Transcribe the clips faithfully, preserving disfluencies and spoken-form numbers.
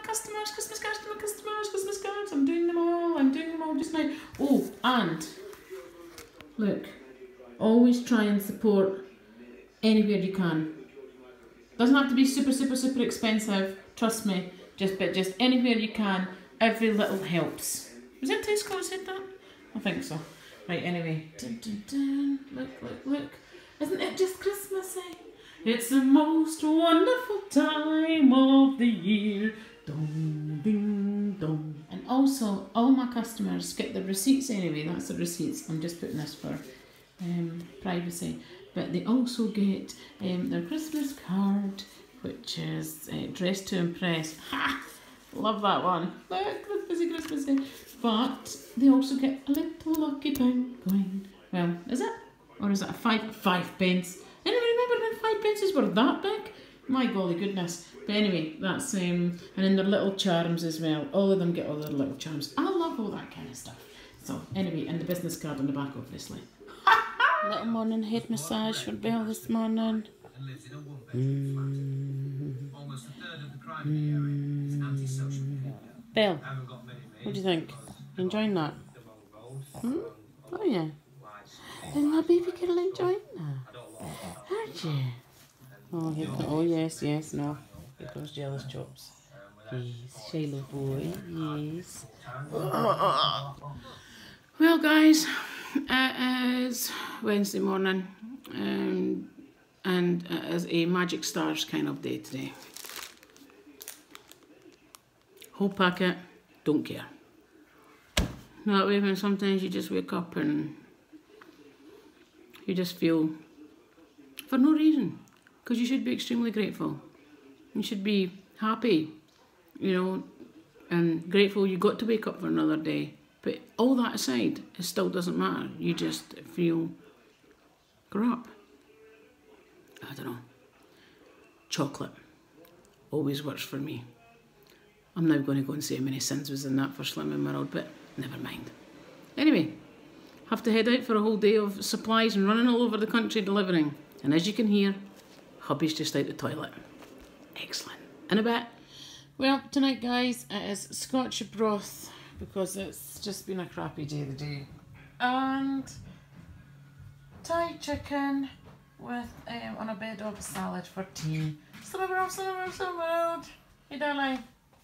customers, Christmas cards to my customers, Christmas cards. I'm doing them all, I'm doing them all just now. Oh, and look, always try and support anywhere you can. Doesn't have to be super, super, super expensive, trust me, just but just anywhere you can, every little helps. Was it Tesco that said that? I think so. Right, anyway. Dun, dun, dun. Look, look, look. Isn't it just Christmassy? It's the most wonderful time of the year. Dong, ding, dong. And also, all my customers get the receipts anyway. That's the receipts. I'm just putting this for um, privacy. But they also get um, their Christmas card, which is uh, Dressed to Impress. Ha! Love that one. Look, Christmassy, Christmassy. But they also get a little lucky penguin. Well, is it? Or is it a five, five pence? Anyone remember when five pences were that big? My golly goodness. But anyway, that's, um, and then their little charms as well. All of them get all their little charms. I love all that kind of stuff. So, anyway, and the business card on the back, obviously. Little morning head massage for Belle this morning. Mm. Mm. Belle, what do you think? You enjoying that? Hmm? Oh yeah. Is my baby girl enjoying that? Aren't you? Oh, here, oh yes, yes, no. Here goes jealous chops. Yes, Shiloh boy, yes. Well guys, it is Wednesday morning, um, and it is a Magic Stars kind of day today. Whole packet, don't care. That way when sometimes you just wake up and you just feel, for no reason, because you should be extremely grateful. You should be happy, you know, and grateful you got to wake up for another day. But all that aside, it still doesn't matter. You just feel crap. I don't know. Chocolate always works for me. I'm now going to go and say how many sins was in that for Slim and World, but never mind. Anyway, have to head out for a whole day of supplies and running all over the country delivering. And as you can hear, hubby's just out the toilet. Excellent. In a bit. Well, tonight guys, it is Scotch broth because it's just been a crappy day today. And Thai chicken with um, on a bed of salad for tea. Slim World, Slim World, Slim World. Hey darling.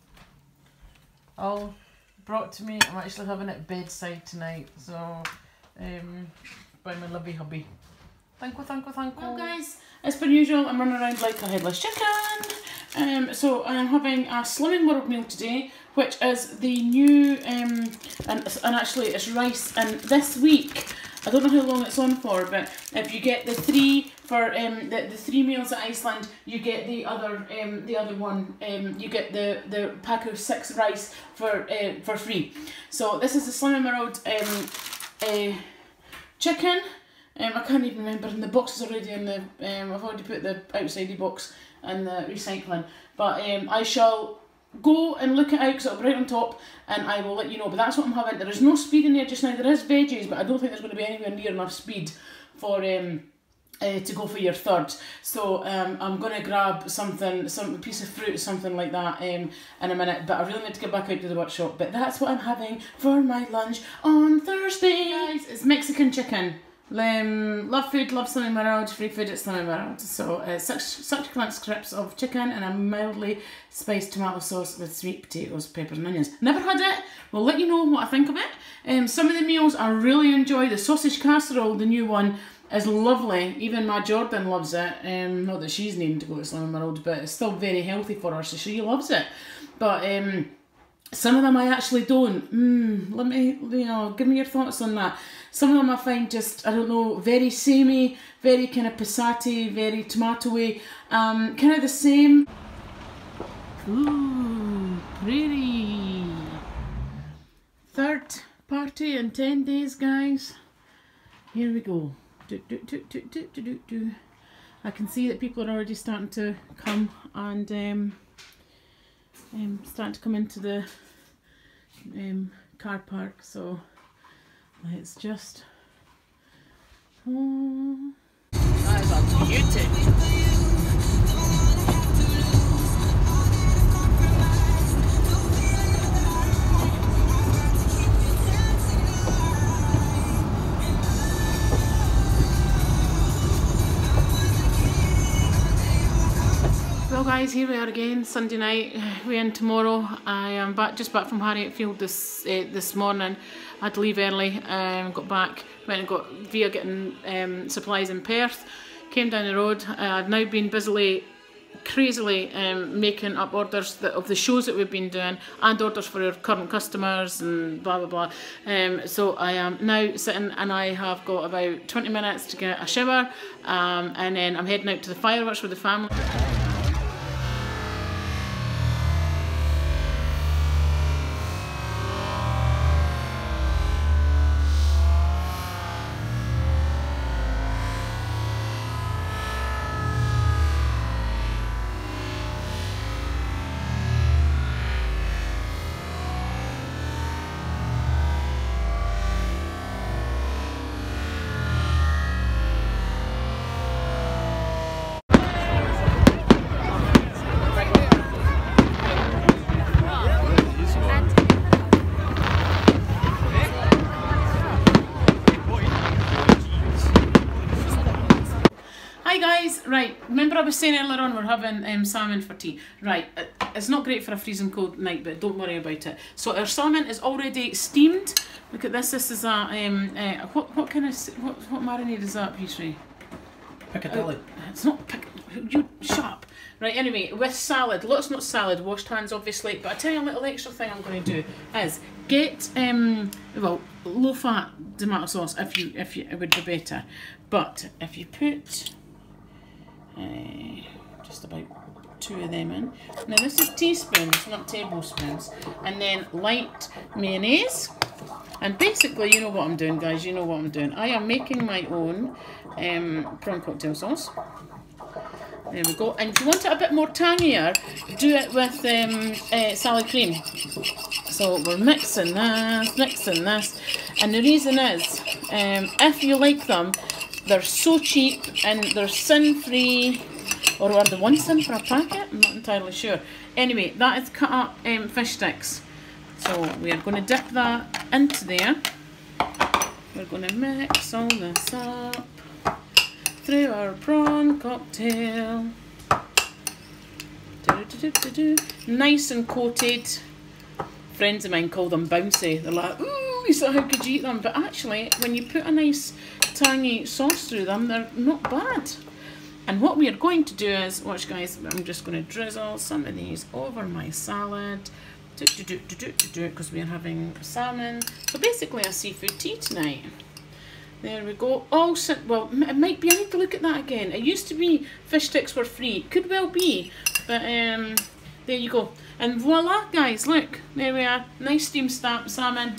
All brought to me. I'm actually having it bedside tonight, so um, by my lovely hubby. Thank you, thank you, thank you. Well guys, as per usual, I'm running around like a headless chicken. Um, so I'm having a Slimming World meal today, which is the new, um, and, and actually it's rice, and this week, I don't know how long it's on for, but if you get the three for um, the, the three meals at Iceland, you get the other um, the other one. Um, you get the the pack of six rice for uh, for free. So this is the Slimming World um, uh, chicken. Um, I can't even remember, and the box is already in the. Um, I've already put the outsidey box in the recycling, but um, I shall go and look it out because it'll be right on top, and I will let you know. But that's what I'm having. There is no speed in there just now. There is veggies, but I don't think there's going to be anywhere near enough speed for um uh, to go for your third. So um I'm going to grab something, some piece of fruit, something like that um in a minute. But I really need to get back out to the workshop. But that's what I'm having for my lunch on Thursday. Guys, it's Mexican chicken. Um, love food, love Slimming World, free food at Slimming World. So uh, such succulent strips of chicken and a mildly spiced tomato sauce with sweet potatoes, peppers and onions. Never had it, we'll let you know what I think of it. Um, some of the meals I really enjoy. The sausage casserole, the new one, is lovely. Even my Jordan loves it. Um, not that she's needing to go to Slimming World, but it's still very healthy for her, so she loves it. But um, some of them I actually don't. Mm, let me, you know, give me your thoughts on that. Some of them I find just, I don't know, very samey, very kind of passati, very tomatoey, um, kind of the same. Ooh, pretty. Third party in ten days, guys. Here we go. Do, do, do, do, do, do, do, do. I can see that people are already starting to come and um, um, starting to come into the um, car park, so let's just... Oh. That is a beauty. guys, here we are again, Sunday night. We're in tomorrow. I am back, just back from Harrietfield this uh, this morning. I had to leave early. Um, got back, went and got via getting um, supplies in Perth. Came down the road. Uh, I've now been busily, crazily um, making up orders that, of the shows that we've been doing, and orders for our current customers and blah blah blah. Um, so I am now sitting, and I have got about twenty minutes to get a shower, um, and then I'm heading out to the fireworks with the family. Right, remember I was saying earlier on we're having um, salmon for tea. Right, it's not great for a freezing cold night, but don't worry about it. So our salmon is already steamed. Look at this. This is a um, uh, what what kind of what what marinade is that, Petrie? Piccadilly. Uh, it's not pick. You shut up. Right. Anyway, with salad, lots not salad, washed hands obviously. But I tell you a little extra thing I'm going to do is get um well low fat tomato sauce if you if you it would be better. But if you put Uh, just about two of them in. Now this is teaspoons, not tablespoons. And then light mayonnaise. And basically, you know what I'm doing, guys. You know what I'm doing. I am making my own um, prawn cocktail sauce. There we go. And if you want it a bit more tangier, do it with um, uh, salad cream. So we're mixing this, mixing this. And the reason is, um, if you like them, they're so cheap and they're sin-free, or are they one sin for a packet? I'm not entirely sure. Anyway, that is cut up um, fish sticks. So we are going to dip that into there. We're going to mix all this up through our prawn cocktail. Do, do, do, do, do. Nice and coated. Friends of mine call them bouncy. They're like, ooh, so how could you eat them? But actually, when you put a nice tangy sauce through them, they're not bad. And what we are going to do is, watch guys, I'm just going to drizzle some of these over my salad, do do do do do do do, because we are having salmon. So basically a seafood tea tonight. There we go. Also, well, it might be, I need to look at that again. It used to be fish sticks were free. Could well be, but um, there you go. And voila, guys, look, there we are. Nice steamed salmon.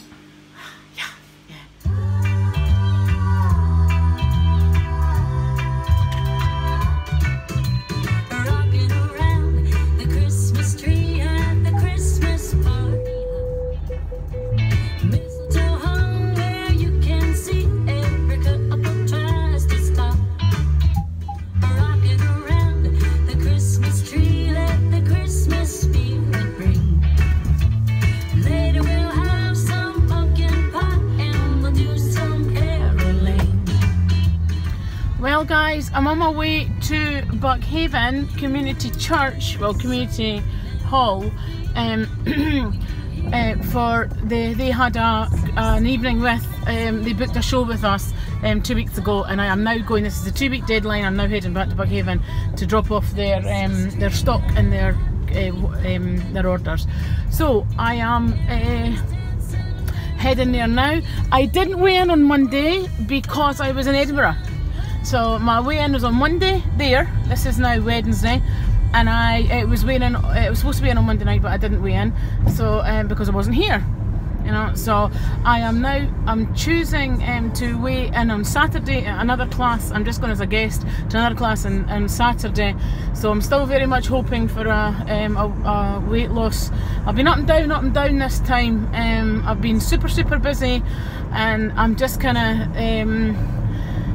Well guys, I'm on my way to Buckhaven Community Church, well Community Hall, um, uh, for the, they had a, an evening with, um, they booked a show with us um, two weeks ago, and I am now going, this is a two week deadline, I'm now heading back to Buckhaven to drop off their, um, their stock and their, uh, um, their orders. So I am uh, heading there now. I didn't weigh in on Monday because I was in Edinburgh. So my weigh-in was on Monday there. This is now Wednesday, and I it was weighing in. It was supposed to be in on Monday night, but I didn't weigh in. So um, because I wasn't here, you know. So I am now. I'm choosing um, to weigh in on Saturday at another class. I'm just going as a guest to another class on, on Saturday. So I'm still very much hoping for a, um, a, a weight loss. I've been up and down, up and down this time. Um, I've been super super busy, and I'm just kind of. Um,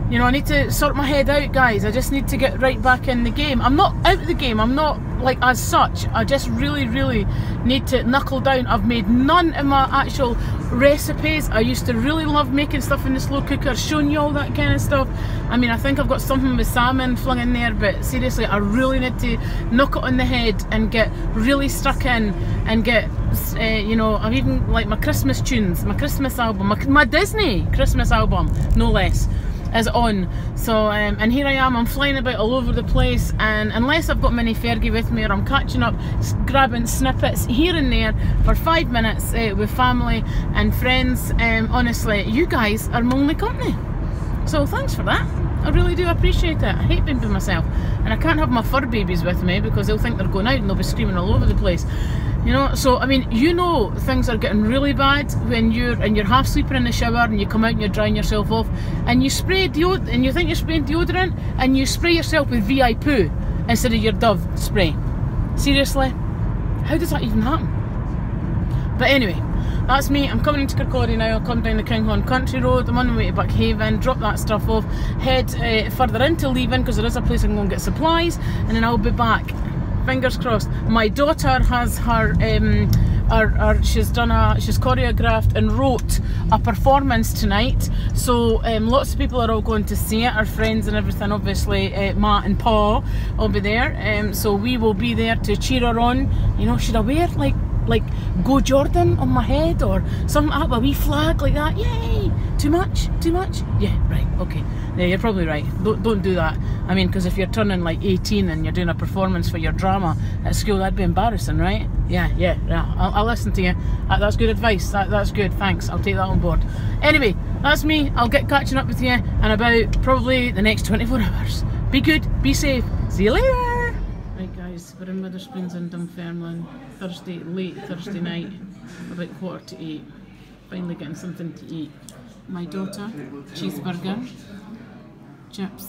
You know, I need to sort my head out, guys. I just need to get right back in the game. I'm not out of the game. I'm not, like, as such. I just really, really need to knuckle down. I've made none of my actual recipes. I used to really love making stuff in the slow cooker, showing you all that kind of stuff. I mean, I think I've got something with salmon flung in there, but seriously, I really need to knock it on the head and get really stuck in and get, uh, you know, I've even, like, my Christmas tunes, my Christmas album, my, my Disney Christmas album, no less, is on. So um, and here I am, I'm flying about all over the place, and unless I've got Minnie Fergie with me, or I'm catching up, grabbing snippets here and there for five minutes uh, with family and friends, um, honestly, you guys are my only company. So thanks for that. I really do appreciate it. I hate being by myself, and I can't have my fur babies with me because they'll think they're going out and they'll be screaming all over the place. You know, so I mean, you know, things are getting really bad when you're and you're half sleeping in the shower and you come out and you're drying yourself off, and you spray deodorant, and you think you're spraying deodorant, and you spray yourself with V I poo instead of your Dove spray. Seriously, how does that even happen? But anyway, that's me. I'm coming into Kirkcaldy now. I'll come down the Kinghorn Country Road. I'm on my way to Buckhaven, drop that stuff off, head uh, further into Leaving because there is a place I can go and get supplies, and then I'll be back. Fingers crossed. My daughter has her, um, her, her she's done a, she's choreographed and wrote a performance tonight. So um, lots of people are all going to see it. Our friends and everything, obviously, uh, Matt and Paul will be there. Um, so we will be there to cheer her on. You know, should I wear like like Go Jordan on my head or something like that, a wee flag like that? Yay! Too much? Too much? Yeah, right, okay. Yeah, you're probably right. Don't, don't do that. I mean, because if you're turning like eighteen and you're doing a performance for your drama at school, that'd be embarrassing, right? Yeah, yeah, yeah. I'll, I'll listen to you. That, that's good advice. That, that's good. Thanks. I'll take that on board. Anyway, that's me. I'll get catching up with you in about probably the next twenty-four hours. Be good. Be safe. See you later. Right, guys. We're in Witherspoons in Dunfermline. Thursday, late Thursday night, about quarter to eight. Finally getting something to eat. My daughter, cheeseburger, chips.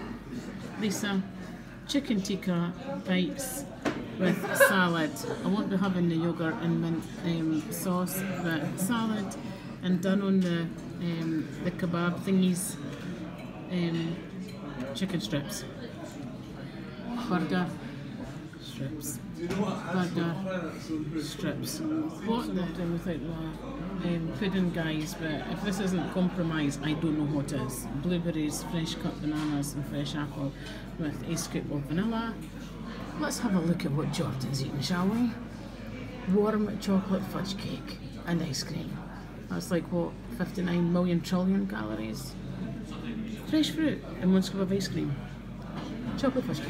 Lisa, chicken tikka bites with salad. I won't be having the yogurt and mint um, sauce, but salad, and done on the um, the kebab thingies, um, chicken strips. Burger, strips. Burger, strips. What the hell without the um, pudding, guys? But if this isn't compromise, I don't know what is. Blueberries, fresh cut bananas, and fresh apple with a scoop of vanilla. Let's have a look at what Jordan's eating, shall we? Warm chocolate fudge cake and ice cream. That's like what, fifty-nine million trillion calories. Fresh fruit and one scoop of ice cream. Chocolate fudge cake.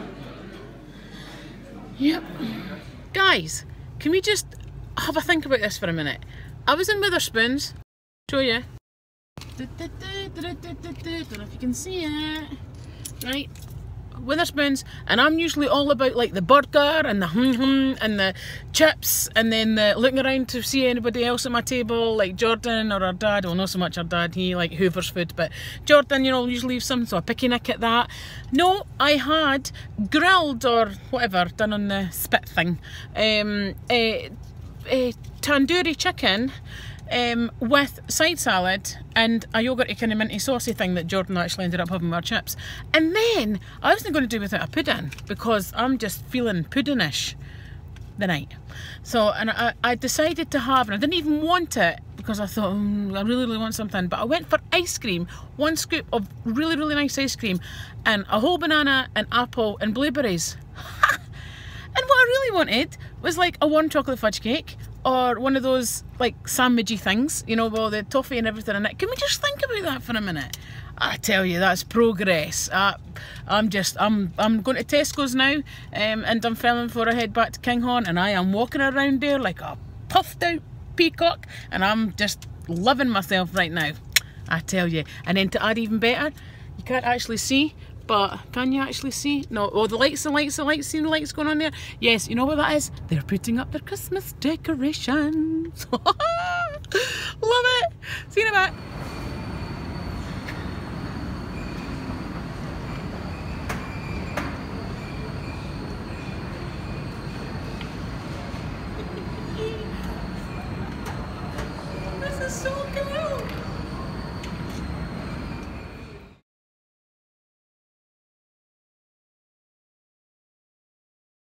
Yep. Guys, can we just have a think about this for a minute? I was in Witherspoons. Show you. Don't know if you can see it. Right. Witherspoons, and I'm usually all about like the burger and the hum hum and the chips, and then the looking around to see anybody else at my table, like Jordan or our dad. Well, not so much our dad, he like hoovers food, but Jordan, you know, usually leaves some, so I picky nick at that. No, I had grilled or whatever done on the spit thing, um, a, a tandoori chicken. Um, with side salad and a yogurty kind of minty saucy thing that Jordan actually ended up having with our chips. And then I wasn't going to do without a pudding because I'm just feeling puddingish the night. So, and I, I decided to have, and I didn't even want it because I thought, mm, I really, really want something. But I went for ice cream, one scoop of really, really nice ice cream, and a whole banana, and apple, and blueberries. And what I really wanted was like a warm chocolate fudge cake, or one of those like sandwichy things, you know, with all the toffee and everything in it. Can we just think about that for a minute? I tell you, that's progress. Uh, I'm just, I'm I'm going to Tesco's now, um, in Dunfermline before I head back to Kinghorn, and I am walking around there like a puffed out peacock, and I'm just loving myself right now. I tell you. And then to add even better, you can't actually see, but can you actually see? No. Oh, the lights, the lights, the lights, see the lights going on there? Yes, you know what that is? They're putting up their Christmas decorations. Love it. See you in a bit.